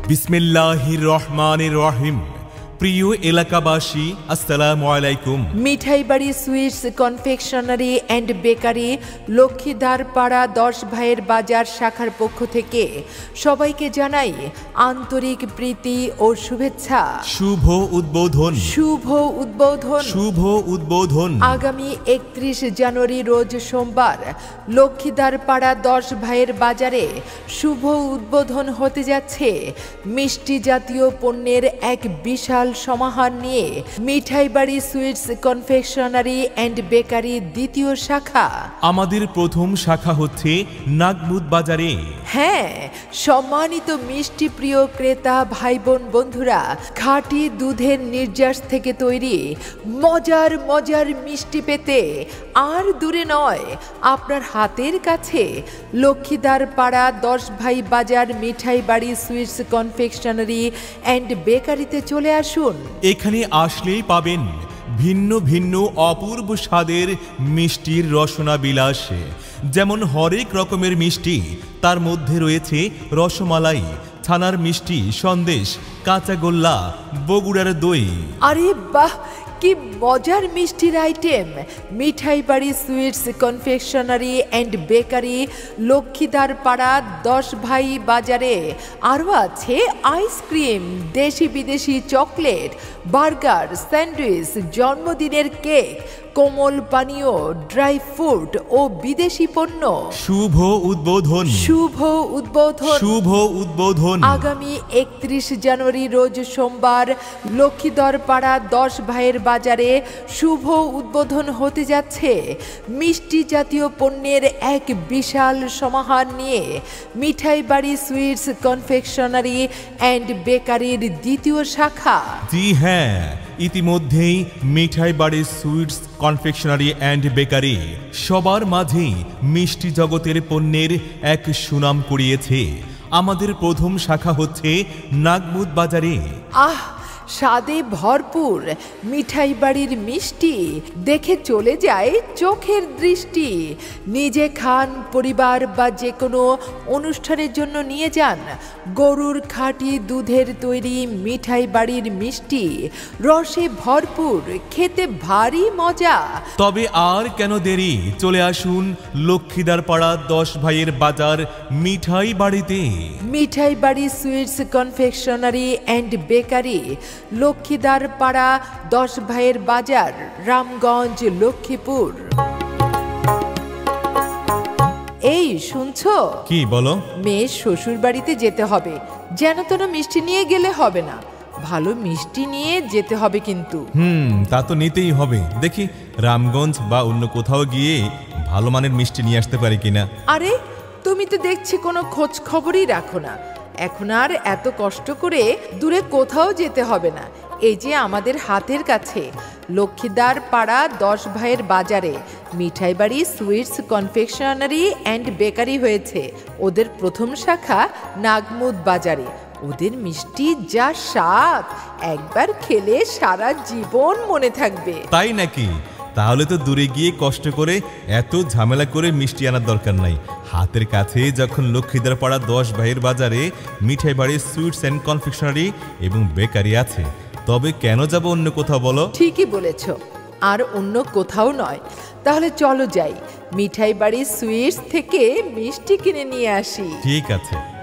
বিসমিল্লাহির রহমানির রহিম। প্রিয় এলাকাবাসী, আসসালামু আলাইকুম। Mithai Bari sweets confectionery and bakery লক্ষ্মীদার পাড়া 10 ভাইয়ের বাজার শাখার পক্ষ থেকে সবাইকে জানাই আন্তরিক প্রীতি ও শুভেচ্ছা। শুভ উদ্বোধন, শুভ উদ্বোধন, শুভ উদ্বোধন। আগামী 31 জানুয়ারি রোজ সোমবার লক্ষ্মীদার পাড়া 10 ভাইয়ের বাজারে শুভ উদ্বোধন হতে যাচ্ছে মিষ্টি জাতীয় পণ্যের এক বিশাল সমাহার নিয়ে মিঠাই Bari sweets confectionery and bakery দ্বিতীয় শাখা। আমাদের প্রথম শাখা হচ্ছে নাগমুদ বাজারে। হ্যাঁ, সম্মানিত মিষ্টি প্রিয় ক্রেতা ভাই বোন বন্ধুরা, খাঁটি দুধের নির্যাস থেকে তৈরি মজার মজার মিষ্টি পেতে আর দূরে নয়, আপনার হাতের কাছে লক্ষ্মীদার পাড়া 10 ভাই বাজার মিঠাই বাড়ি সুইটস কনফেকশনারি অ্যান্ড বেকারিতে চলে আসুন। এখানে আসলেই পাবেন ভিন্ন ভিন্ন অপূর্ব স্বাদের মিষ্টির রসনা বিলাস, যেমন হরেক রকমের মিষ্টি। তার মধ্যে রয়েছে রসমালাই, ছানার মিষ্টি, সন্দেশ, কাঁচাগোল্লা, বগুড়ার দই। আরে বাহ, কি মজার মিষ্টির item! Mithai Bari sweets confectionery and bakery লক্ষ্মীদার পাড়া 10 ভাই বাজারে আরও আছে আইসক্রিম, দেশি বিদেশি চকলেট, বার্গার, স্যান্ডউইচ, জন্মদিনের কেক, কোমল পানীয়, ড্রাই ফ্রুট ও বিদেশি পণ্য। শুভ উদ্বোধন, শুভ উদ্বোধন, শুভ উদ্বোধন। আগামী 31 জানুয়ারি রোজ সোমবার লক্ষ্মীদর পাড়া 10 ভাইয়ের বাজারে শুভ উদ্বোধন হতে যাচ্ছে মিষ্টি জাতীয় পণ্যের এক বিশাল সমাহার নিয়ে মিঠাই বাড়ি সুইটস কনফেকশনারি অ্যান্ড বেকারির দ্বিতীয় শাখা। জি হ্যাঁ, ইতিমধ্যেই মিঠাই Bari sweets confectionery and bakery সবার মাঝেই মিষ্টি জগতের পণ্যের এক সুনাম কুড়িয়েছে। আমাদের প্রথম শাখা হচ্ছে নাগমুদ বাজারে। আহ, স্বাদে ভরপুর মিঠাই বাড়ির মিষ্টি দেখে চলে যায় চোখের দৃষ্টি। নিজে খান, পরিবার বা যে কোনো অনুষ্ঠানের জন্য নিয়ে যান গরুর খাঁটি দুধের তৈরি মিঠাই বাড়ির মিষ্টি, রসে ভরপুর, খেতে ভারী মজা। তবে আর কেন দেরি, চলে আসুন লক্ষ্মীদার পাড়া 10 ভাইয়ের বাজার মিঠাই বাড়িতে। Mithai Bari sweets confectionery and bakery লক্ষ্মীদার পাড়া 10 ভাইয়ের বাজার, রামগঞ্জ, লক্ষ্মীপুর। এই শুনছো? কি বলো? মেয়ের শ্বশুর বাড়িতে যেতে হবে, যেন তেন মিষ্টি নিয়ে গেলে হবে না, ভালো মিষ্টি নিয়ে যেতে হবে কিন্তু। তা তো নিতেই হবে। দেখি রামগঞ্জ বা অন্য কোথাও গিয়ে ভালো মানের মিষ্টি নিয়ে আসতে পারি কিনা। আরে, তুমি তো দেখছি কোনো খোঁজ খবরই রাখো না। এখন আর এত কষ্ট করে দূরে কোথাও যেতে হবে না। এই যে আমাদের হাতের কাছে লক্ষ্মীদার পাড়া 10 ভাইয়ের বাজারে Mithai Bari sweets confectionery and bakery হয়েছে। ওদের প্রথম শাখা নাগমুদ বাজারে। ওদের মিষ্টি যা স্বাদ, একবার খেলে সারা জীবন মনে থাকবে। তাই নাকি? তাহলে তো দূরে গিয়ে কষ্ট করে এত ঝামেলা করে মিষ্টি আনার দরকার নাই। হাতের কাছে যখন লক্ষ্মীদার পাড়া 10 ভাইয়ের বাজারে Mithai Bari sweets and confectionery এবং বেকারি আছে, তবে কেন যাব অন্য কোথাও বলো? ঠিকই বলেছ, আর অন্য কোথাও নয়। তাহলে চলো যাই, মিঠাই বাড়ি সুইটস থেকে মিষ্টি কিনে নিয়ে আসি। ঠিক আছে।